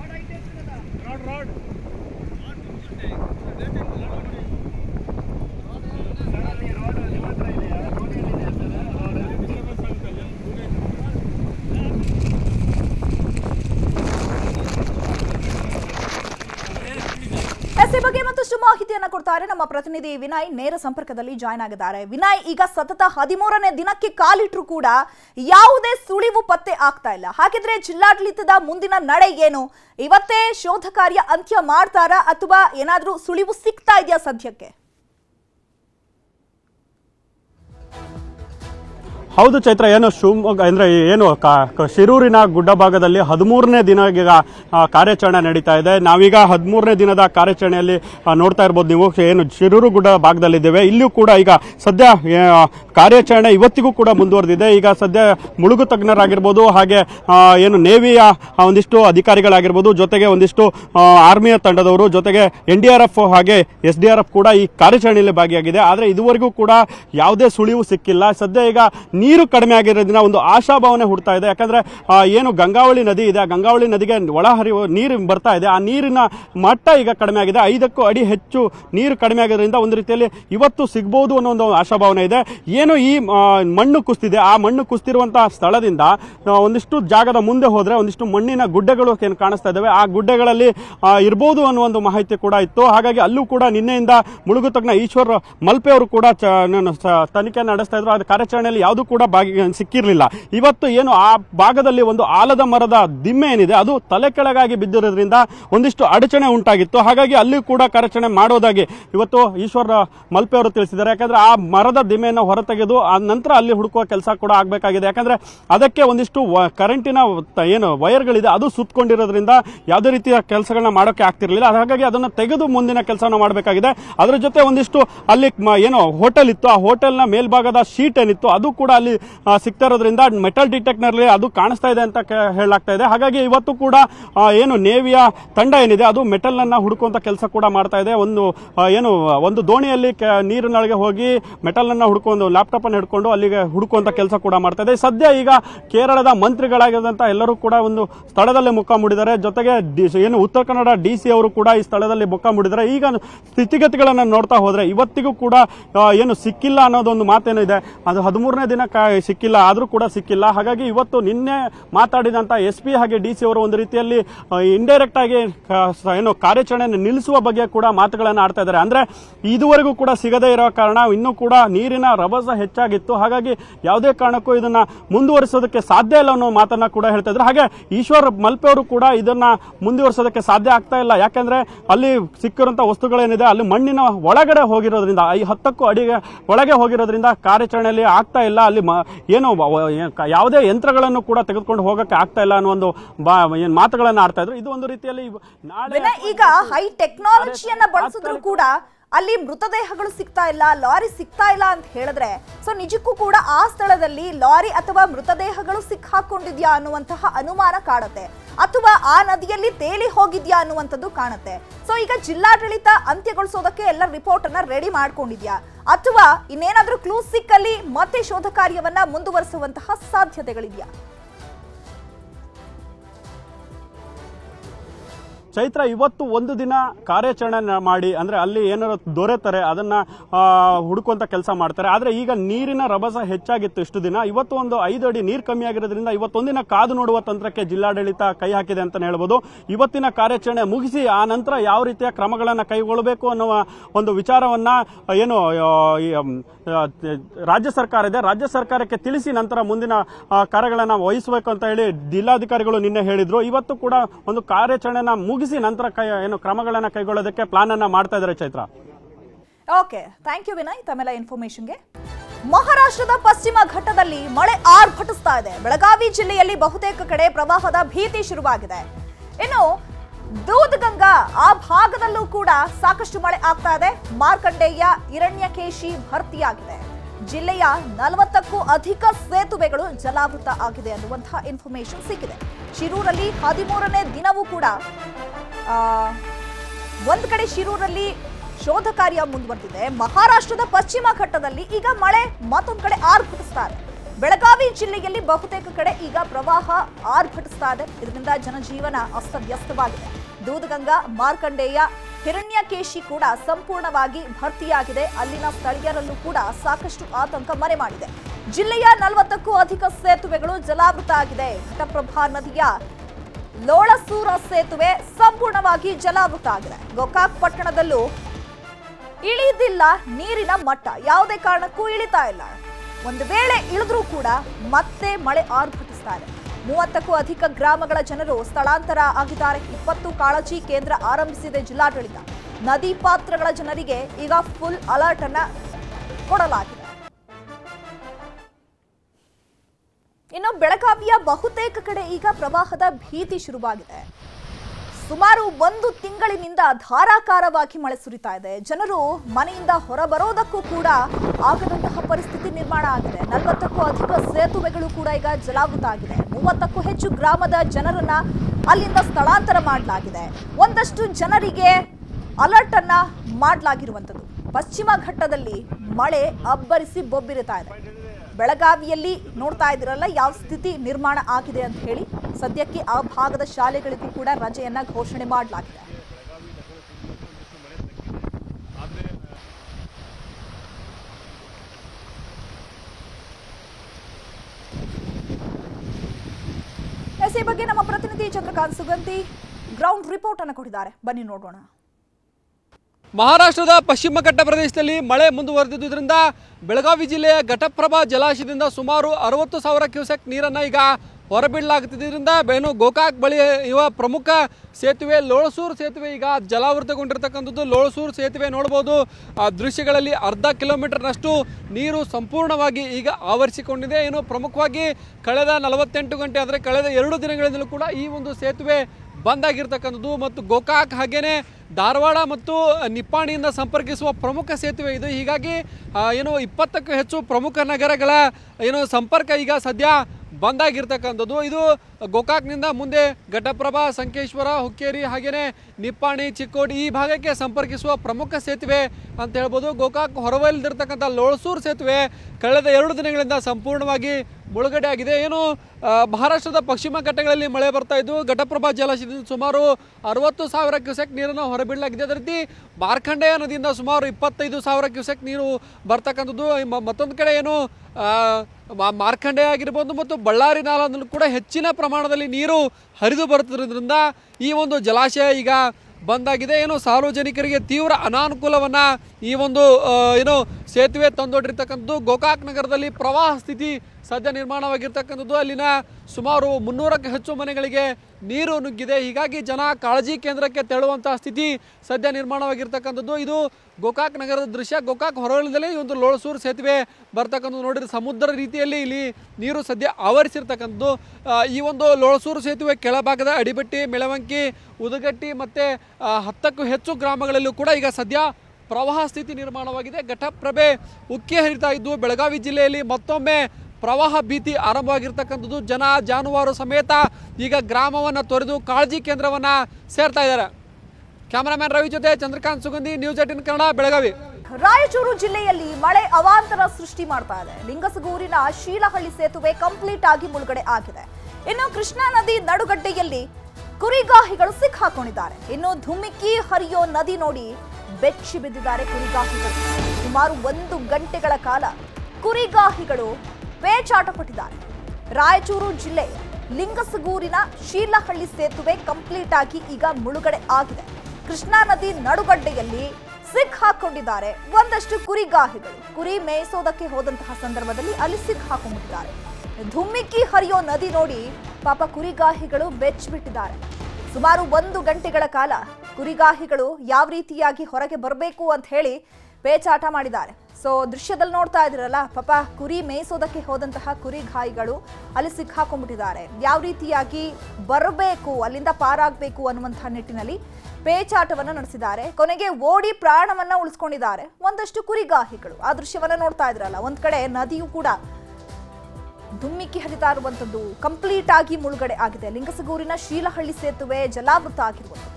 ಈ ಬಗ್ಗೆ ಮತ್ತಷ್ಟು ಮಾಹಿತಿಯನ್ನ ಕೊಡ್ತಾರೆ ನಮ್ಮ ಪ್ರತಿನಿಧಿ ವಿನಯ್. ನೇರ ಸಂಪರ್ಕದಲ್ಲಿ ಜಾಯ್ನ್ ಆಗಿದ್ದಾರೆ. ವಿನಯ್, ಈಗ ಸತತ ಹದಿಮೂರನೇ ದಿನಕ್ಕೆ ಕಾಲಿಟ್ರು ಕೂಡ ಯಾವುದೇ ಸುಳಿವು ಪತ್ತೆ ಆಗ್ತಾ ಇಲ್ಲ. ಹಾಗಿದ್ರೆ ಜಿಲ್ಲಾಡಳಿತದ ಮುಂದಿನ ನಡೆ ಏನು? ಇವತ್ತೇ ಶೋಧ ಕಾರ್ಯ ಅಂತ್ಯ ಮಾಡ್ತಾರಾ ಅಥವಾ ಏನಾದ್ರೂ ಸುಳಿವು ಸಿಗ್ತಾ ಇದೆಯಾ ಸದ್ಯಕ್ಕೆ? ಹೌದು ಚೈತ್ರ, ಏನು ಶಿವಮೊಗ್ಗ ಅಂದ್ರೆ ಏನು ಶಿರೂರಿನ ಗುಡ್ಡ ಭಾಗದಲ್ಲಿ ಹದಿಮೂರನೇ ದಿನ ಈಗ ಕಾರ್ಯಾಚರಣೆ ನಡೀತಾ ಇದೆ. ನಾವೀಗ ಹದಿಮೂರನೇ ದಿನದ ಕಾರ್ಯಾಚರಣೆಯಲ್ಲಿ ನೋಡ್ತಾ ಇರ್ಬೋದು ನೀವು, ಏನು ಶಿರೂರು ಗುಡ್ಡ ಭಾಗದಲ್ಲಿದ್ದೇವೆ. ಇಲ್ಲಿಯೂ ಕೂಡ ಈಗ ಸದ್ಯ ಕಾರ್ಯಾಚರಣೆ ಇವತ್ತಿಗೂ ಕೂಡ ಮುಂದುವರೆದಿದೆ. ಈಗ ಸದ್ಯ ಮುಳುಗು ತಜ್ಞರಾಗಿರ್ಬೋದು, ಹಾಗೆ ಏನು ನೇವಿಯ ಒಂದಿಷ್ಟು ಅಧಿಕಾರಿಗಳಾಗಿರ್ಬೋದು, ಜೊತೆಗೆ ಒಂದಿಷ್ಟು ಆರ್ಮಿಯ ತಂಡದವರು, ಜೊತೆಗೆ ಎನ್ ಡಿ ಆರ್ ಎಫ್ ಹಾಗೆ ಎಸ್ ಡಿ ಆರ್ ಎಫ್ ಕೂಡ ಈ ಕಾರ್ಯಾಚರಣೆಯಲ್ಲಿ ಭಾಗಿಯಾಗಿದೆ. ಆದರೆ ಇದುವರೆಗೂ ಕೂಡ ಯಾವುದೇ ಸುಳಿವು ಸಿಕ್ಕಿಲ್ಲ. ಸದ್ಯ ಈಗ ನೀರು ಕಡಿಮೆ ಆಗಿರೋದ್ರಿಂದ ಒಂದು ಆಶಾಭಾವನೆ ಹುಡ್ತಾ ಇದೆ. ಯಾಕಂದ್ರೆ ಏನು ಗಂಗಾವಳಿ ನದಿ ಇದೆ, ಆ ಗಂಗಾವಳಿ ನದಿಗೆ ಒಳಹರಿವು ನೀರು ಬರ್ತಾ ಇದೆ. ಆ ನೀರಿನ ಮಟ್ಟ ಈಗ ಕಡಿಮೆ ಆಗಿದೆ. ಐದಕ್ಕೂ ಅಡಿ ಹೆಚ್ಚು ನೀರು ಕಡಿಮೆ ಆಗಿರೋದ್ರಿಂದ ಒಂದು ರೀತಿಯಲ್ಲಿ ಇವತ್ತು ಸಿಗಬಹುದು ಅನ್ನೋ ಒಂದು ಆಶಾಭಾವನೆ ಇದೆ. ಏನು ಈ ಮಣ್ಣು ಕುಸ್ತಿದೆ, ಆ ಮಣ್ಣು ಕುಸ್ತಿರುವಂತಹ ಸ್ಥಳದಿಂದ ಒಂದಿಷ್ಟು ಜಾಗದ ಮುಂದೆ ಹೋದ್ರೆ ಒಂದಿಷ್ಟು ಮಣ್ಣಿನ ಗುಡ್ಡೆಗಳು ಏನು ಕಾಣಿಸ್ತಾ ಇದ್ದಾವೆ, ಆ ಗುಡ್ಡೆಗಳಲ್ಲಿ ಇರಬಹುದು ಅನ್ನೋ ಒಂದು ಮಾಹಿತಿ ಕೂಡ ಇತ್ತು. ಹಾಗಾಗಿ ಅಲ್ಲೂ ಕೂಡ ನಿನ್ನೆಯಿಂದ ಮುಳುಗು ತಜ್ಞ ಈಶ್ವರ್ ಮಲ್ಪೆ ಅವರು ಕೂಡ ತನಿಖೆ ನಡೆಸ್ತಾ ಇದ್ರು. ಆ ಕಾರ್ಯಾಚರಣೆಯಲ್ಲಿ ಯಾವುದು ಕೂಡ ಭಾಗಿ ಸಿಕ್ಕಿರಲಿಲ್ಲ. ಇವತ್ತು ಏನು ಆ ಭಾಗದಲ್ಲಿ ಒಂದು ಆಲದ ಮರದ ದಿಮ್ಮೆ ಏನಿದೆ ಅದು ತಲೆ ಕೆಳಗಾಗಿ ಬಿದ್ದಿರೋದ್ರಿಂದ ಒಂದಿಷ್ಟು ಅಡಚಣೆ ಉಂಟಾಗಿತ್ತು. ಹಾಗಾಗಿ ಅಲ್ಲಿ ಕೂಡ ಕಾರ್ಯಾಚರಣೆ ಮಾಡೋದಾಗಿ ಇವತ್ತು ಈಶ್ವರ್ ಮಲ್ಪೆ ಅವರು ತಿಳಿಸಿದ್ದಾರೆ. ಯಾಕಂದ್ರೆ ಆ ಮರದ ದಿಮ್ಮೆಯನ್ನು ಹೊರತೆಗೆದು ಆ ನಂತರ ಅಲ್ಲಿ ಹುಡುಕುವ ಕೆಲಸ ಕೂಡ ಆಗಬೇಕಾಗಿದೆ. ಯಾಕಂದ್ರೆ ಅದಕ್ಕೆ ಒಂದಿಷ್ಟು ಕರೆಂಟಿನ ಏನು ವೈರ್ಗಳಿದೆ ಅದು ಸುತ್ತಕೊಂಡಿರೋದ್ರಿಂದ ಯಾವುದೇ ರೀತಿಯ ಕೆಲಸಗಳನ್ನ ಮಾಡೋಕೆ ಆಗ್ತಿರ್ಲಿಲ್ಲ. ಹಾಗಾಗಿ ಅದನ್ನು ತೆಗೆದು ಮುಂದಿನ ಕೆಲಸವನ್ನು ಮಾಡಬೇಕಾಗಿದೆ. ಅದರ ಜೊತೆ ಒಂದಿಷ್ಟು ಅಲ್ಲಿ ಏನು ಹೋಟೆಲ್ ಇತ್ತು, ಆ ಹೋಟೆಲ್ನ ಮೇಲ್ಭಾಗದ ಶೀಟ್ ಏನಿತ್ತು ಅದು ಕೂಡ ಅಲ್ಲಿ ಸಿಗ್ತಾ ಇರೋದ್ರಿಂದ ಮೆಟಲ್ ಡಿಟೆಕ್ಟರ್ ಅದು ಕಾಣಿಸ್ತಾ ಇದೆ ಅಂತ ಹೇಳಲಾಗ್ತಾ ಇದೆ. ಹಾಗಾಗಿ ಇವತ್ತು ಕೂಡ ಏನು ನೇವಿಯ ತಂಡ ಏನಿದೆ ಅದು ಮೆಟಲ್ ಅನ್ನ ಹುಡುಕುವಂತ ಕೆಲಸ ಕೂಡ ಮಾಡ್ತಾ ಇದೆ. ಒಂದು ಏನು ಒಂದು ದೋಣಿಯಲ್ಲಿ ನೀರಿನೊಳಗೆ ಹೋಗಿ ಮೆಟಲ್ ಅನ್ನ ಹುಡುಕೊಂಡು ಲ್ಯಾಪ್ಟಾಪ್ ಅನ್ನು ಹಿಡ್ಕೊಂಡು ಅಲ್ಲಿಗೆ ಹುಡುಕುವಂತ ಕೆಲಸ ಕೂಡ ಮಾಡ್ತಾ ಇದೆ. ಸದ್ಯ ಈಗ ಕೇರಳದ ಮಂತ್ರಿಗಳಾಗಿರುವಂತಹ ಎಲ್ಲರೂ ಕೂಡ ಒಂದು ಸ್ಥಳದಲ್ಲಿ ಮುಖ ಮೂಡಿದ್ದಾರೆ. ಜೊತೆಗೆ ಏನು ಉತ್ತರ ಕನ್ನಡ ಡಿ ಸಿ ಅವರು ಕೂಡ ಈ ಸ್ಥಳದಲ್ಲಿ ಮುಖ ಮೂಡಿದ್ದಾರೆ. ಈಗ ಸ್ಥಿತಿಗತಿಗಳನ್ನ ನೋಡ್ತಾ ಹೋದ್ರೆ ಇವತ್ತಿಗೂ ಕೂಡ ಏನು ಸಿಕ್ಕಿಲ್ಲ ಅನ್ನೋದೊಂದು ಮಾತೇನು ಇದೆ. ಅದು ಹದಿಮೂರನೇ ದಿನ ಸಿಕ್ಕಿಲ್ಲ, ಆದ್ರೂ ಕೂಡ ಸಿಕ್ಕಿಲ್ಲ. ಹಾಗಾಗಿ ಇವತ್ತು ನಿನ್ನೆ ಮಾತಾಡಿದಂತ ಎಸ್ ಪಿ ಹಾಗೆ ಡಿ ಸಿ ಅವರು ಒಂದು ರೀತಿಯಲ್ಲಿ ಇಂಡೈರೆಕ್ಟ್ ಆಗಿ ಏನು ಕಾರ್ಯಾಚರಣೆ ನಿಲ್ಲಿಸುವ ಬಗ್ಗೆ ಕೂಡ ಮಾತುಗಳನ್ನು ಆಡ್ತಾ ಇದ್ದಾರೆ. ಅಂದ್ರೆ ಇದುವರೆಗೂ ಕೂಡ ಸಿಗದೇ ಇರೋ ಕಾರಣ ಇನ್ನೂ ಕೂಡ ನೀರಿನ ರಭಸ ಹೆಚ್ಚಾಗಿತ್ತು. ಹಾಗಾಗಿ ಯಾವುದೇ ಕಾರಣಕ್ಕೂ ಇದನ್ನ ಮುಂದುವರಿಸೋದಕ್ಕೆ ಸಾಧ್ಯ ಇಲ್ಲ ಅನ್ನೋ ಮಾತನ್ನ ಕೂಡ ಹೇಳ್ತಾ ಇದ್ರು. ಹಾಗೆ ಈಶ್ವರ್ ಮಲ್ಪೆ ಅವರು ಕೂಡ ಇದನ್ನ ಮುಂದುವರಿಸೋದಕ್ಕೆ ಸಾಧ್ಯ ಆಗ್ತಾ ಇಲ್ಲ. ಯಾಕಂದ್ರೆ ಅಲ್ಲಿ ಸಿಕ್ಕಿರುವಂತಹ ವಸ್ತುಗಳೇನಿದೆ ಅಲ್ಲಿ ಮಣ್ಣಿನ ಒಳಗಡೆ ಹೋಗಿರೋದ್ರಿಂದ ಈ ಹತ್ತಕ್ಕೂ ಅಡಿಗೆ ಒಳಗೆ ಹೋಗಿರೋದ್ರಿಂದ ಕಾರ್ಯಾಚರಣೆಯಲ್ಲಿ ಆಗ್ತಾ ಇಲ್ಲ. ಅಲ್ಲಿ ಅಲ್ಲಿ ಏನು ಯಾವುದೇ ಯಂತ್ರಗಳನ್ನು ಕೂಡ ತೆಗೆದುಕೊಂಡು ಹೋಗಕ್ಕೆ ಆಗ್ತಾ ಇಲ್ಲ ಅನ್ನೋ ಒಂದು ಮಾತುಗಳನ್ನ ಆಡ್ತಾ ಇದ್ರು. ಇದು ಒಂದು ರೀತಿಯಲ್ಲಿ ನಾಳೆ ಈಗ ಹೈ ಟೆಕ್ನಾಲಜಿಯನ್ನ ಬಳಸಿದ್ರು ಕೂಡ ಅಲ್ಲಿ ಮೃತದೇಹಗಳು ಸಿಗ್ತಾ ಇಲ್ಲ, ಲಾರಿ ಸಿಗ್ತಾ ಇಲ್ಲ ಅಂತ ಹೇಳಿದ್ರೆ ಸೊ ನಿಜಕ್ಕೂ ಕೂಡ ಆ ಸ್ಥಳದಲ್ಲಿ ಲಾರಿ ಅಥವಾ ಮೃತದೇಹಗಳು ಸಿಕ್ಕಾಕೊಂಡಿದ್ಯಾ ಅನ್ನುವಂತಹ ಅನುಮಾನ ಕಾಡುತ್ತೆ, ಅಥವಾ ಆ ನದಿಯಲ್ಲಿ ತೇಲಿ ಹೋಗಿದ್ಯಾ ಅನ್ನುವಂಥದ್ದು ಕಾಣುತ್ತೆ. ಸೊ ಈಗ ಜಿಲ್ಲಾಡಳಿತ ಅಂತ್ಯಗೊಳಿಸೋದಕ್ಕೆ ಎಲ್ಲ ರಿಪೋರ್ಟ್ ಅನ್ನ ರೆಡಿ ಮಾಡ್ಕೊಂಡಿದ್ಯಾ, ಅಥವಾ ಇನ್ನೇನಾದ್ರೂ ಕ್ಲೂಸ್ ಸಿಕ್ಕಲ್ಲಿ ಮತ್ತೆ ಶೋಧ ಕಾರ್ಯವನ್ನ ಮುಂದುವರಿಸುವಂತಹ ಸಾಧ್ಯತೆಗಳಿದೆಯಾ? ಚೈತ್ರ, ಇವತ್ತು ಒಂದು ದಿನ ಕಾರ್ಯಾಚರಣೆ ಮಾಡಿ ಅಂದ್ರೆ ಅಲ್ಲಿ ಏನಾದ್ರು ದೊರೆತಾರೆ ಅದನ್ನ ಹುಡುಕುವಂತ ಕೆಲಸ ಮಾಡ್ತಾರೆ. ಆದ್ರೆ ಈಗ ನೀರಿನ ರಭಸ ಹೆಚ್ಚಾಗಿತ್ತು ಇಷ್ಟು ದಿನ. ಇವತ್ತು ಒಂದು ಐದು ಅಡಿ ನೀರು ಕಮ್ಮಿ ಆಗಿರೋದ್ರಿಂದ ಇವತ್ತೊಂದಿನ ಕಾದು ನೋಡುವ ತಂತ್ರಕ್ಕೆ ಜಿಲ್ಲಾಡಳಿತ ಕೈ ಹಾಕಿದೆ ಅಂತ ಹೇಳ್ಬೋದು. ಇವತ್ತಿನ ಕಾರ್ಯಾಚರಣೆ ಮುಗಿಸಿ ಆ ನಂತರ ಯಾವ ರೀತಿಯ ಕ್ರಮಗಳನ್ನ ಕೈಗೊಳ್ಳಬೇಕು ಅನ್ನುವ ಒಂದು ವಿಚಾರವನ್ನ ಏನು ರಾಜ್ಯ ಸರ್ಕಾರ ಇದೆ, ರಾಜ್ಯ ಸರ್ಕಾರಕ್ಕೆ ತಿಳಿಸಿ ನಂತರ ಮುಂದಿನ ಕಾರ್ಯಗಳನ್ನ ವಹಿಸಬೇಕು ಅಂತ ಹೇಳಿ ಜಿಲ್ಲಾಧಿಕಾರಿಗಳು ನಿನ್ನೆ ಹೇಳಿದ್ರು. ಇವತ್ತು ಕೂಡ ಒಂದು ಕಾರ್ಯಾಚರಣೆನ ಮುಗಿಸಿ ನಂತರ ಏನು ಕ್ರಮಗಳನ್ನ ಕೈಗೊಳ್ಳೋದಕ್ಕೆ ಪ್ಲಾನ್ ಅನ್ನ ಮಾಡ್ತಾ ಇದ್ದಾರೆ. Chaitra, okay, thank you Vinay ತಮ್ಮೆಲ್ಲ ಇನ್ಫಾರ್ಮೇಶನ್ಗೆ. ಮಹಾರಾಷ್ಟ್ರದ ಪಶ್ಚಿಮ ಘಟ್ಟದಲ್ಲಿ ಮಳೆ ಆರ್ಭಟಿಸ್ತಾ ಇದೆ. ಬೆಳಗಾವಿ ಜಿಲ್ಲೆಯಲ್ಲಿ ಬಹುತೇಕ ಕಡೆ ಪ್ರವಾಹದ ಭೀತಿ ಶುರುವಾಗಿದೆ. ಇನ್ನು ದೂದ್ಗಂಗಾ ಆ ಭಾಗದಲ್ಲೂ ಕೂಡ ಸಾಕಷ್ಟು ಮಳೆ ಆಗ್ತಾ ಇದೆ. ಮಾರ್ಕಂಡೇಯ ಹಿರಣ್ಯಕೇಶಿ ಭರ್ತಿಯಾಗಿದೆ. ಜಿಲ್ಲೆಯ ನಲವತ್ತಕ್ಕೂ ಅಧಿಕ ಸೇತುವೆಗಳು ಜಲಾವೃತ ಆಗಿದೆ ಅನ್ನುವಂತಹ ಇನ್ಫಾರ್ಮೇಶನ್ ಸಿಕ್ಕಿದೆ. ಶಿರೂರಲ್ಲಿ ಹದಿಮೂರನೇ ದಿನವೂ ಕೂಡ ಒಂದ್ ಕಡೆ ಶಿರೂರಲ್ಲಿ ಶೋಧ ಕಾರ್ಯ ಮುಂದುವರೆದಿದೆ. ಮಹಾರಾಷ್ಟ್ರದ ಪಶ್ಚಿಮ ಘಟ್ಟದಲ್ಲಿ ಈಗ ಮಳೆ ಮತ್ತೊಂದು ಕಡೆ ಆರ್ಭಟಿಸ್ತಾರೆ. ಬೆಳಗಾವಿ ಜಿಲ್ಲೆಯಲ್ಲಿ ಬಹುತೇಕ ಕಡೆ ಈಗ ಪ್ರವಾಹ ಆರ್ಭಟಿಸ್ತಾ ಇದೆ. ಇದರಿಂದ ಜನಜೀವನ ಅಸ್ತವ್ಯಸ್ತವಾಗಿದೆ. ದೂದ್ಗಂಗಾ, ಮಾರ್ಕಂಡೇಯ, ಹಿರಣ್ಯಕೇಶಿ ಕೂಡ ಸಂಪೂರ್ಣವಾಗಿ ಭರ್ತಿಯಾಗಿದೆ. ಅಲ್ಲಿನ ಸ್ಥಳೀಯರಲ್ಲೂ ಕೂಡ ಸಾಕಷ್ಟು ಆತಂಕ ಮನೆ ಮಾಡಿದೆ. ಜಿಲ್ಲೆಯ ನಲವತ್ತಕ್ಕೂ ಅಧಿಕ ಸೇತುವೆಗಳು ಜಲಾವೃತ ಆಗಿದೆ. ಘಟಪ್ರಭಾ ನದಿಯ ಲೋಳಸೂರ ಸೇತುವೆ ಸಂಪೂರ್ಣವಾಗಿ ಜಲಾವೃತ ಆಗಿದೆ. ಗೋಕಾಕ್ ಪಟ್ಟಣದಲ್ಲೂ ಇಳಿದಿಲ್ಲ ನೀರಿನ ಮಟ್ಟ, ಯಾವುದೇ ಕಾರಣಕ್ಕೂ ಇಳಿತಾ ಇಲ್ಲ. ಒಂದು ವೇಳೆ ಇಳಿದ್ರೂ ಕೂಡ ಮತ್ತೆ ಮಳೆ ಆರ್ಭಟಿಸ್ತಾ ಇದೆ. ಮೂವತ್ತಕ್ಕೂ ಅಧಿಕ ಗ್ರಾಮಗಳ ಜನರು ಸ್ಥಳಾಂತರ ಆಗಿದ್ದಾರೆ. ಇಪ್ಪತ್ತು ಕಾಳಜಿ ಕೇಂದ್ರ ಆರಂಭಿಸಿದೆ ಜಿಲ್ಲಾಡಳಿತ. ನದಿ ಪಾತ್ರಗಳ ಜನರಿಗೆ ಈಗ ಫುಲ್ ಅಲರ್ಟ್ ಅನ್ನ ಕೊಡಲಾಗಿದೆ. ಇನ್ನು ಬೆಳಗಾವಿಯ ಬಹುತೇಕ ಕಡೆ ಈಗ ಪ್ರವಾಹದ ಭೀತಿ ಶುರುವಾಗಿದೆ. ಸುಮಾರು ಒಂದು ತಿಂಗಳಿನಿಂದ ಧಾರಾಕಾರವಾಗಿ ಮಳೆ ಸುರಿತಾ ಇದೆ. ಜನರು ಮನೆಯಿಂದ ಹೊರಬರೋದಕ್ಕೂ ಕೂಡ ಆಗದಂತಹ ಪರಿಸ್ಥಿತಿ ನಿರ್ಮಾಣ ಆಗಿದೆ. ನಲವತ್ತಕ್ಕೂ ಅಧಿಕ ಸೇತುವೆಗಳು ಕೂಡ ಈಗ ಜಲಾವೃತ ಆಗಿದೆ. ಮೂವತ್ತಕ್ಕೂ ಹೆಚ್ಚು ಗ್ರಾಮದ ಜನರನ್ನ ಅಲ್ಲಿಂದ ಸ್ಥಳಾಂತರ ಮಾಡಲಾಗಿದೆ. ಒಂದಷ್ಟು ಜನರಿಗೆ ಅಲರ್ಟ್ ಅನ್ನ ಮಾಡಲಾಗಿರುವಂಥದ್ದು. ಪಶ್ಚಿಮ ಘಟ್ಟದಲ್ಲಿ ಮಳೆ ಅಬ್ಬರಿಸಿ ಬೊಬ್ಬಿರುತ್ತಾ ಇದೆ. ಬೆಳಗಾವಿಯಲ್ಲಿ ನೋಡ್ತಾ ಇದ್ದೀರಲ್ಲ ಯಾವ ಸ್ಥಿತಿ ನಿರ್ಮಾಣ ಆಗಿದೆ ಅಂತ ಹೇಳಿ. ಸದ್ಯಕ್ಕೆ ಆ ಭಾಗದ ಶಾಲೆಗಳಿಗೂ ಕೂಡ ರಜೆಯನ್ನ ಘೋಷಣೆ ಮಾಡಲಾಗಿದೆ. ಈ ಬಗ್ಗೆ ನಮ್ಮ ಪ್ರತಿನಿಧಿ ಚಂದ್ರಕಾಂತ್ ಸುಗಂತಿ ಗ್ರೌಂಡ್ ರಿಪೋರ್ಟ್ ಅನ್ನು ಕೊಟ್ಟಿದ್ದಾರೆ, ಬನ್ನಿ ನೋಡೋಣ. ಮಹಾರಾಷ್ಟ್ರದ ಪಶ್ಚಿಮ ಘಟ್ಟ ಪ್ರದೇಶದಲ್ಲಿ ಮಳೆ ಮುಂದುವರೆದಿದ್ದರಿಂದ ಬೆಳಗಾವಿ ಜಿಲ್ಲೆಯ ಘಟಪ್ರಭಾ ಜಲಾಶಯದಿಂದ ಸುಮಾರು ಅರವತ್ತು ಸಾವಿರ ಕ್ಯೂಸೆಕ್ ನೀರನ್ನು ಈಗ ಹೊರಬಿಡಲಾಗುತ್ತಿದ್ದರಿಂದ ಏನು ಗೋಕಾಕ್ ಬಳಿ ಇರುವ ಪ್ರಮುಖ ಸೇತುವೆ ಲೋಳಸೂರು ಸೇತುವೆ ಈಗ ಜಲಾವೃತಗೊಂಡಿರ್ತಕ್ಕಂಥದ್ದು. ಲೋಳಸೂರು ಸೇತುವೆ ನೋಡ್ಬೋದು ಆ ದೃಶ್ಯಗಳಲ್ಲಿ ಅರ್ಧ ಕಿಲೋಮೀಟರ್ನಷ್ಟು ನೀರು ಸಂಪೂರ್ಣವಾಗಿ ಈಗ ಆವರಿಸಿಕೊಂಡಿದೆ. ಏನು ಪ್ರಮುಖವಾಗಿ ಕಳೆದ ನಲವತ್ತೆಂಟು ಗಂಟೆ ಅಂದರೆ ಕಳೆದ ಎರಡು ದಿನಗಳಿಂದಲೂ ಕೂಡ ಈ ಒಂದು ಸೇತುವೆ ಬಂದಾಗಿರ್ತಕ್ಕಂಥದ್ದು. ಮತ್ತು ಗೋಕಾಕ್ ಹಾಗೇನೆ ಧಾರವಾಡ ಮತ್ತು ನಿಪ್ಪಾಣಿಯಿಂದ ಸಂಪರ್ಕಿಸುವ ಪ್ರಮುಖ ಸೇತುವೆ ಇದು. ಹೀಗಾಗಿ ಏನು ಇಪ್ಪತ್ತಕ್ಕೂ ಹೆಚ್ಚು ಪ್ರಮುಖ ನಗರಗಳ ಏನು ಸಂಪರ್ಕ ಈಗ ಸದ್ಯ ಬಂದಾಗಿರ್ತಕ್ಕಂಥದ್ದು. ಇದು ಗೋಕಾಕ್ನಿಂದ ಮುಂದೆ ಘಟಪ್ರಭಾ, ಸಂಕೇಶ್ವರ, ಹುಕ್ಕೇರಿ ಹಾಗೆಯೇ ನಿಪ್ಪಾಣಿ, ಚಿಕ್ಕೋಡಿ ಈ ಭಾಗಕ್ಕೆ ಸಂಪರ್ಕಿಸುವ ಪ್ರಮುಖ ಸೇತುವೆ ಅಂತ ಹೇಳ್ಬೋದು. ಗೋಕಾಕ್ ಹೊರವಲಯದಲ್ಲಿರ್ತಕ್ಕಂಥ ಲೋಳಸೂರು ಸೇತುವೆ ಕಳೆದ ಎರಡು ದಿನಗಳಿಂದ ಸಂಪೂರ್ಣವಾಗಿ ಮುಳುಗಡೆ ಆಗಿದೆ. ಏನು ಮಹಾರಾಷ್ಟ್ರದ ಪಶ್ಚಿಮ ಘಟ್ಟಗಳಲ್ಲಿ ಮಳೆ ಬರ್ತಾ ಇದ್ದು ಘಟಪ್ರಭಾ ಜಲಾಶಯದಿಂದ ಸುಮಾರು ಅರವತ್ತು ಸಾವಿರ ಕ್ಯೂಸೆಕ್ ನೀರನ್ನು ಹೊರಬಿಡಲಾಗಿದೆ. ಅದೇ ರೀತಿ ಮಾರ್ಕಂಡೇಯ ನದಿಯಿಂದ ಸುಮಾರು ಇಪ್ಪತ್ತೈದು ಸಾವಿರ ಕ್ಯೂಸೆಕ್ ನೀರು ಬರ್ತಕ್ಕಂಥದ್ದು. ಮತ್ತೊಂದು ಕಡೆ ಏನು ಮಾರ್ಕಂಡೇಯ ಆಗಿರ್ಬೋದು ಮತ್ತು ಬಳ್ಳಾರಿ ನಾಲದಲ್ಲೂ ಕೂಡ ಹೆಚ್ಚಿನ ಪ್ರಮಾಣದಲ್ಲಿ ನೀರು ಹರಿದು ಬರುತ್ತಿರೋದ್ರಿಂದ ಈ ಒಂದು ಜಲಾಶಯ ಈಗ ಬಂದಾಗಿದೆ. ಏನು ಸಾರ್ವಜನಿಕರಿಗೆ ತೀವ್ರ ಅನಾನುಕೂಲವನ್ನು ಈ ಒಂದು ಏನು ಸೇತುವೆ ತಂದೊಡ್ಡಿರ್ತಕ್ಕಂಥದ್ದು. ಗೋಕಾಕ್ ನಗರದಲ್ಲಿ ಪ್ರವಾಹ ಸ್ಥಿತಿ ಸದ್ಯ ನಿರ್ಮಾಣವಾಗಿರ್ತಕ್ಕಂಥದ್ದು. ಅಲ್ಲಿನ ಸುಮಾರು ಮುನ್ನೂರಕ್ಕೂ ಹೆಚ್ಚು ಮನೆಗಳಿಗೆ ನೀರು ನುಗ್ಗಿದೆ. ಹೀಗಾಗಿ ಜನ ಕಾಳಜಿ ಕೇಂದ್ರಕ್ಕೆ ತೆರಳುವಂತಹ ಸ್ಥಿತಿ ಸದ್ಯ ನಿರ್ಮಾಣವಾಗಿರ್ತಕ್ಕಂಥದ್ದು. ಇದು ಗೋಕಾಕ್ ನಗರದ ದೃಶ್ಯ. ಗೋಕಾಕ್ ಹೊರವಲಯದಲ್ಲಿ ಈ ಒಂದು ಲೋಳಸೂರು ಸೇತುವೆ ಬರ್ತಕ್ಕಂಥದ್ದು. ನೋಡಿದ್ರೆ ಸಮುದ್ರ ರೀತಿಯಲ್ಲಿ ಇಲ್ಲಿ ನೀರು ಸದ್ಯ ಆವರಿಸಿರ್ತಕ್ಕಂಥದ್ದು. ಈ ಒಂದು ಲೋಳಸೂರು ಸೇತುವೆ ಕೆಳಭಾಗದ ಅಡಿಬಟ್ಟಿ, ಮೆಳವಂಕಿ, ಉದಗಟ್ಟಿ ಮತ್ತು ಹತ್ತಕ್ಕೂ ಹೆಚ್ಚು ಗ್ರಾಮಗಳಲ್ಲೂ ಕೂಡ ಈಗ ಸದ್ಯ ಪ್ರವಾಹ ಸ್ಥಿತಿ ನಿರ್ಮಾಣವಾಗಿದೆ. ಘಟಪ್ರಭೆ ಉಕ್ಕಿ ಹರಿತಾ ಇದ್ದು ಬೆಳಗಾವಿ ಜಿಲ್ಲೆಯಲ್ಲಿ ಮತ್ತೊಮ್ಮೆ ಪ್ರವಾಹ ಭೀತಿ ಆರಂಭವಾಗಿರ್ತಕ್ಕಂಥದ್ದು. ಜನ ಜಾನುವಾರು ಸಮೇತ ಈಗ ಗ್ರಾಮವನ್ನು ತೊರೆದು ಕಾಳಜಿ ಕೇಂದ್ರವನ್ನು ಸೇರ್ತಾ ಇದ್ದಾರೆ. ಕ್ಯಾಮರಾಮ್ಯಾನ್ ರವಿ ಜೊತೆ ಚಂದ್ರಕಾಂತ್ ಸುಗಂಧಿ, ನ್ಯೂಸ್ ಏಟೀನ್ ಕನ್ನಡ, ಬೆಳಗಾವಿ. ರಾಯಚೂರು ಜಿಲ್ಲೆಯಲ್ಲಿ ಮಳೆ ಅವಾಂತರ ಸೃಷ್ಟಿ ಮಾಡ್ತಾ ಇದೆ. ಲಿಂಗಸಗೂರಿನ ಶೀಲಹಳ್ಳಿ ಸೇತುವೆ ಕಂಪ್ಲೀಟ್ ಆಗಿ ಮುಳುಗಡೆ ಆಗಿದೆ. ಇನ್ನು ಕೃಷ್ಣಾ ನದಿ ನಡುಗಡ್ಡೆಯಲ್ಲಿ ಕುರಿಗಾಹಿಗಳು ಸಿಕ್ಕಾಕೊಂಡಿದ್ದಾರೆ. ಇನ್ನು ಧುಮ್ಮಿಕ್ಕಿ ಹರಿಯೋ ನದಿ ನೋಡಿ ಬೆಚ್ಚಿ ಬಿದ್ದಿದ್ದಾರೆ ಕುರಿಗಾಹಿಗಳು. ಸುಮಾರು ಒಂದು ಗಂಟೆಗಳ ಕಾಲ ಕುರಿಗಾಹಿಗಳು ಪೇಚಾಟ ಪಟ್ಟಿದ್ದಾರೆ. ರಾಯಚೂರು ಜಿಲ್ಲೆ ಲಿಂಗಸಗೂರಿನ ಶೀಲಹಳ್ಳಿ ಸೇತುವೆ ಕಂಪ್ಲೀಟ್ ಆಗಿ ಈಗ ಮುಳುಗಡೆ ಆಗಿದೆ. ಕೃಷ್ಣಾ ನದಿ ನಡುಗಡ್ಡೆಯಲ್ಲಿ ಸಿಕ್ಕಾಕೊಂಡಿದ್ದಾರೆ ಒಂದಷ್ಟು ಕುರಿಗಾಹಿಗಳು. ಕುರಿ ಮೇಯಿಸೋದಕ್ಕೆ ಹೋದಂತಹ ಸಂದರ್ಭದಲ್ಲಿ ಅಲ್ಲಿ ಸಿಕ್ಕಾಕೊಂಡಿದ್ದಾರೆ. ಧುಮ್ಮಿಕ್ಕಿ ಹರಿಯೋ ನದಿ ನೋಡಿ ಪಾಪ ಕುರಿಗಾಹಿಗಳು ಬೆಚ್ಚಿಬಿಟ್ಟಿದ್ದಾರೆ. ಸುಮಾರು ಒಂದು ಗಂಟೆಗಳ ಕಾಲ ಕುರಿಗಾಹಿಗಳು ಯಾವ ರೀತಿಯಾಗಿ ಹೊರಗೆ ಬರಬೇಕು ಅಂತ ಹೇಳಿ ಪೇಚಾಟ ಮಾಡಿದ್ದಾರೆ. ಸೊ ದೃಶ್ಯದಲ್ಲಿ ನೋಡ್ತಾ ಇದ್ದೀರಲ್ಲ, ಪಾಪ ಕುರಿ ಮೇಯಿಸೋದಕ್ಕೆ ಹೋದಂತಹ ಕುರಿಗಾಹಿಗಳು ಅಲ್ಲಿ ಸಿಕ್ಕಾಕೊಂಡ್ಬಿಟ್ಟಿದ್ದಾರೆ. ಯಾವ ರೀತಿಯಾಗಿ ಬರಬೇಕು, ಅಲ್ಲಿಂದ ಪಾರಾಗಬೇಕು ಅನ್ನುವಂತಹ ನಿಟ್ಟಿನಲ್ಲಿ ಪೇಚಾಟವನ್ನು ನಡೆಸಿದ್ದಾರೆ. ಕೊನೆಗೆ ಓಡಿ ಪ್ರಾಣವನ್ನ ಉಳಿಸ್ಕೊಂಡಿದ್ದಾರೆ ಒಂದಷ್ಟು ಕುರಿಗಾಹಿಗಳು. ಆ ದೃಶ್ಯವನ್ನ ನೋಡ್ತಾ ಇದ್ರಲ್ಲ, ಒಂದ್ ಕಡೆ ನದಿಯು ಕೂಡ ಧುಮ್ಮಿಕ್ಕಿ ಹರಿತಾ ಇರುವಂತದ್ದು ಕಂಪ್ಲೀಟ್ ಆಗಿ ಮುಳುಗಡೆ ಆಗಿದೆ. ಲಿಂಗಸಗೂರಿನ ಶೀಲಹಳ್ಳಿ ಸೇತುವೆ ಜಲಾವೃತ ಆಗಿರುವಂತದ್ದು.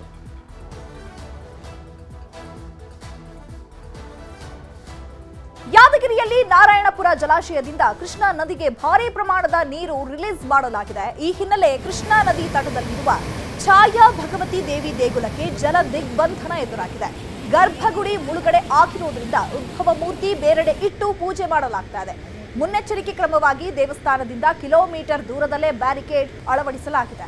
ಯಾದಗಿರಿಯಲ್ಲಿ ನಾರಾಯಣಪುರ ಜಲಾಶಯದಿಂದ ಕೃಷ್ಣಾ ನದಿಗೆ ಭಾರಿ ಪ್ರಮಾಣದ ನೀರು ರಿಲೀಸ್ ಮಾಡಲಾಗಿದೆ. ಈ ಹಿನ್ನೆಲೆ ಕೃಷ್ಣಾ ನದಿ ತಟದಲ್ಲಿರುವ ಛಾಯಾ ಭಗವತಿ ದೇವಿ ದೇಗುಲಕ್ಕೆ ಜಲ ದಿಗ್ಬಂಧನ ಎದುರಾಗಿದೆ. ಗರ್ಭಗುಡಿ ಮುಳುಗಡೆ ಆಗಿರುವುದರಿಂದ ಉದ್ಭವ ಮೂರ್ತಿ ಬೇರೆಡೆ ಇಟ್ಟು ಪೂಜೆ ಮಾಡಲಾಗ್ತಾ ಇದೆ. ಮುನ್ನೆಚ್ಚರಿಕೆ ಕ್ರಮವಾಗಿ ದೇವಸ್ಥಾನದಿಂದ ಕಿಲೋಮೀಟರ್ ದೂರದಲ್ಲೇ ಬ್ಯಾರಿಕೇಡ್ ಅಳವಡಿಸಲಾಗಿದೆ.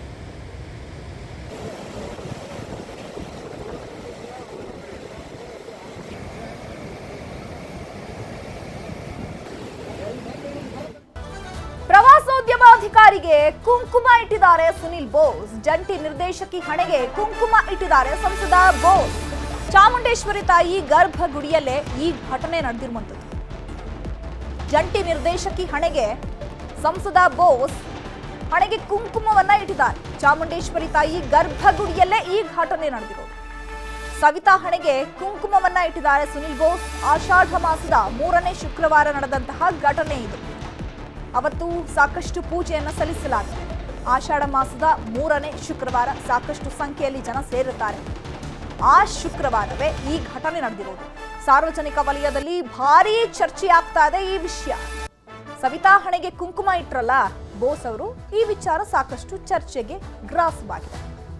ಪ್ರವಾಸೋದ್ಯಮಾಧಿಕಾರಿಗೆ ಕುಂಕುಮ ಇಟ್ಟಿದ್ದಾರೆ ಸುನಿಲ್ ಬೋಸ್. ಜಂಟಿ ನಿರ್ದೇಶಕಿ ಹಣೆಗೆ ಕುಂಕುಮ ಇಟ್ಟಿದ್ದಾರೆ ಸಂಸದ ಬೋಸ್. ಚಾಮುಂಡೇಶ್ವರಿ ತಾಯಿ ಗರ್ಭಗುಡಿಯಲ್ಲೇ ಈ ಘಟನೆ ನಡೆದಿರುವಂತದ್ದು. ಜಂಟಿ ನಿರ್ದೇಶಕಿ ಹಣೆಗೆ ಸಂಸದ ಬೋಸ್ ಹಣೆಗೆ ಕುಂಕುಮವನ್ನ ಇಟ್ಟಿದ್ದಾರೆ. ಚಾಮುಂಡೇಶ್ವರಿ ತಾಯಿ ಗರ್ಭಗುಡಿಯಲ್ಲೇ ಈ ಘಟನೆ ನಡೆದಿರೋದು. ಸವಿತಾ ಹಣೆಗೆ ಕುಂಕುಮವನ್ನ ಇಟ್ಟಿದ್ದಾರೆ ಸುನಿಲ್ ಬೋಸ್. ಆಷಾಢ ಮಾಸದ ಮೂರನೇ ಶುಕ್ರವಾರ ನಡೆದಂತಹ ಘಟನೆ ಇದು. ಅವತ್ತು ಸಾಕಷ್ಟು ಪೂಜೆಯನ್ನು ಸಲ್ಲಿಸಲಾಗಿದೆ. ಆಷಾಢ ಮಾಸದ ಮೂರನೇ ಶುಕ್ರವಾರ ಸಾಕಷ್ಟು ಸಂಖ್ಯೆಯಲ್ಲಿ ಜನ ಸೇರುತ್ತಾರೆ. ಆ ಶುಕ್ರವಾರವೇ ಈ ಘಟನೆ ನಡೆದಿರೋದು. ಸಾರ್ವಜನಿಕ ವಲಯದಲ್ಲಿ ಭಾರೀ ಚರ್ಚೆ ಆಗ್ತಾ ಇದೆ ಈ ವಿಷಯ. ಸವಿತಾ ಹಣೆಗೆ ಕುಂಕುಮ ಇಟ್ರಲ್ಲ ಬೋಸ್ ಅವರು, ಈ ವಿಚಾರ ಸಾಕಷ್ಟು ಚರ್ಚೆಗೆ ಗ್ರಾಸವಾಗಿದೆ.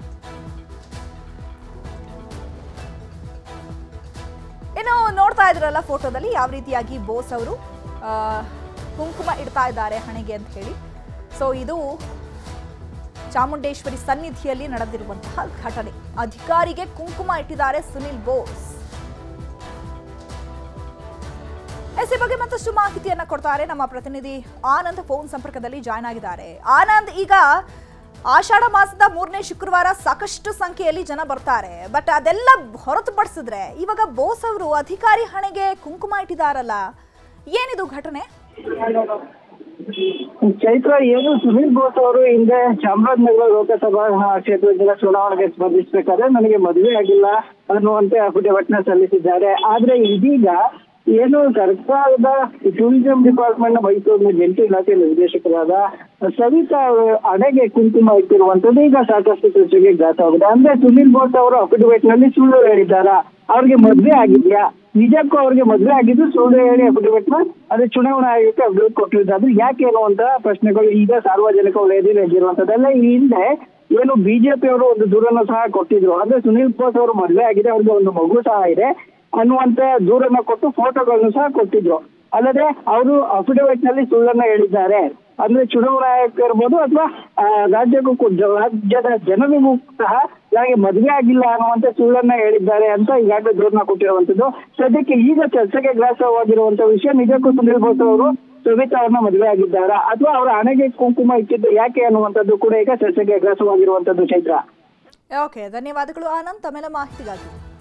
ಇನ್ನು ನೋಡ್ತಾ ಇದ್ರಲ್ಲ ಫೋಟೋದಲ್ಲಿ ಯಾವ ರೀತಿಯಾಗಿ ಬೋಸ್ ಅವರು ಕುಂಕುಮ ಇಡ್ತಾ ಇದ್ದಾರೆ ಹಣೆಗೆ ಅಂತ ಹೇಳಿ. ಸೊ ಇದು ಚಾಮುಂಡೇಶ್ವರಿ ಸನ್ನಿಧಿಯಲ್ಲಿ ನಡೆದಿರುವಂತಹ ಘಟನೆ. ಅಧಿಕಾರಿಗೆ ಕುಂಕುಮ ಇಟ್ಟಿದ್ದಾರೆ ಸುನಿಲ್ ಬೋಸ್. ಈ ಬಗ್ಗೆ ಮತ್ತಷ್ಟು ಮಾಹಿತಿಯನ್ನ ಕೊಡ್ತಾರೆ ನಮ್ಮ ಪ್ರತಿನಿಧಿ ಆನಂದ್. ಫೋನ್ ಸಂಪರ್ಕದಲ್ಲಿ ಜಾಯ್ನ್ ಆಗಿದ್ದಾರೆ. ಆನಂದ್, ಈಗ ಆಷಾಢ ಮಾಸದ ಮೂರನೇ ಶುಕ್ರವಾರ ಸಾಕಷ್ಟು ಸಂಖ್ಯೆಯಲ್ಲಿ ಜನ ಬರ್ತಾರೆ, ಬಟ್ ಅದೆಲ್ಲ ಹೊರತುಪಡಿಸಿದ್ರೆ ಇವಾಗ ಬೋಸ್ ಅವರು ಅಧಿಕಾರಿ ಹಣೆಗೆ ಕುಂಕುಮ ಇಟ್ಟಿದಾರಲ್ಲ, ಏನಿದು ಘಟನೆ? ಚೈತ್ರ, ಏನು ಸುನೀಲ್ ಬೋಸ್ ಅವರು ಹಿಂದೆ ಚಾಮರಾಜನಗರ ಲೋಕಸಭಾ ಕ್ಷೇತ್ರದಿಂದ ಚುನಾವಣೆಗೆ ಸ್ಪರ್ಧಿಸಬೇಕಾದ್ರೆ ನನಗೆ ಮದುವೆ ಆಗಿಲ್ಲ ಅನ್ನುವಂತೆ ಅಫಿಡವಿಟ್ ನ ಸಲ್ಲಿಸಿದ್ದಾರೆ. ಆದ್ರೆ ಇದೀಗ ಏನು ಸರ್ಕಾರದ ಟೂರಿಸಂ ಡಿಪಾರ್ಟ್ಮೆಂಟ್ ನ ಮೈಸೂರಿನ ಜಂಟಿ ಇಲಾಖೆ ನಿರ್ದೇಶಕರಾದ ಸವಿತಾ ಹಣೆಗೆ ಕುಂಕುಮ ಇಟ್ಟಿರುವಂತದ್ದು ಈಗ ಸಾಕಷ್ಟು ಚರ್ಚೆಗೆ ಗ್ರಾಸವಾಗಿದೆ. ಅಂದ್ರೆ ಸುನೀಲ್ ಬೋಸ್ ಅವರು ಅಫಿಡವಿಟ್ ನಲ್ಲಿ ಸುಳ್ಳು ಹೇಳಿದ್ದಾರಾ? ಅವ್ರಿಗೆ ಮದ್ವೆ ಆಗಿದ್ಯಾ? ನಿಜಕ್ಕೂ ಅವ್ರಿಗೆ ಮದ್ವೆ ಆಗಿದ್ದು ಸುಳ್ಳು ಹೇಳಿ ಅಫಿಡವಿಟ್ ನ ಅದೇ ಚುನಾವಣಾ ಆಯೋಗಕ್ಕೆ ಅಫಿಡವಿಟ್ ಕೊಟ್ಟಿದ್ದಾದ್ರೆ ಯಾಕೆ ಅನ್ನುವಂತ ಪ್ರಶ್ನೆಗಳು ಈಗ ಸಾರ್ವಜನಿಕ ವಲಯದಲ್ಲಿ ಎದ್ದಿರುವಂತದ್ದೆಲ್ಲ. ಈ ಹಿಂದೆ ಏನು ಬಿಜೆಪಿ ಅವರು ಒಂದು ದೂರನ್ನು ಸಹ ಕೊಟ್ಟಿದ್ರು. ಅಂದ್ರೆ ಸುನೀಲ್ ಬೋಸ್ ಅವರು ಮದ್ವೆ ಆಗಿದೆ, ಅವ್ರಿಗೆ ಒಂದು ಮಗು ಸಹ ಇದೆ ಅನ್ನುವಂತ ದೂರನ್ನ ಕೊಟ್ಟು ಫೋಟೋಗಳನ್ನು ಸಹ ಕೊಟ್ಟಿದ್ರು. ಅಲ್ಲದೆ ಅವರು ಅಫಿಡವಿಟ್ ನಲ್ಲಿ ಸುಳ್ಳನ್ನ ಹೇಳಿದ್ದಾರೆ. ಅಂದ್ರೆ ಚುನಾವಣಾ ಆಯೋಗ ಇರ್ಬೋದು ಅಥವಾ ರಾಜ್ಯಕ್ಕೂ ರಾಜ್ಯದ ಜನರಿಗೂ ಸಹ ನನಗೆ ಮದುವೆ ಆಗಿಲ್ಲ ಅನ್ನುವಂತ ಸುಳ್ಳನ್ನ ಹೇಳಿದ್ದಾರೆ ಅಂತ ಈಗಾಗಲೇ ದೂರನ್ನ ಕೊಟ್ಟಿರುವಂತದ್ದು. ಸದ್ಯಕ್ಕೆ ಈಗ ಚರ್ಚೆಗೆ ಗ್ರಾಸವಾಗಿರುವಂತ ವಿಷಯ, ನಿಜಕ್ಕೂ ಸುನೀಲ್ ಬೋಸ್ ಅವರು ಸವಿತಾ ಅವ್ರನ್ನ ಮದುವೆ ಆಗಿದ್ದಾರಾ ಅಥವಾ ಅವರ ಹಣೆಗೆ ಕುಂಕುಮ ಇಟ್ಟಿದ್ದು ಯಾಕೆ ಅನ್ನುವಂಥದ್ದು ಕೂಡ ಈಗ ಚರ್ಚೆಗೆ ಗ್ರಾಸವಾಗಿರುವಂತದ್ದು. ಚೈತ್ರ, ಓಕೆ, ಧನ್ಯವಾದಗಳು ಆನಂದ್ ತಮ್ಮೆಲ್ಲ ಮಾಹಿತಿಗಾಗಿ.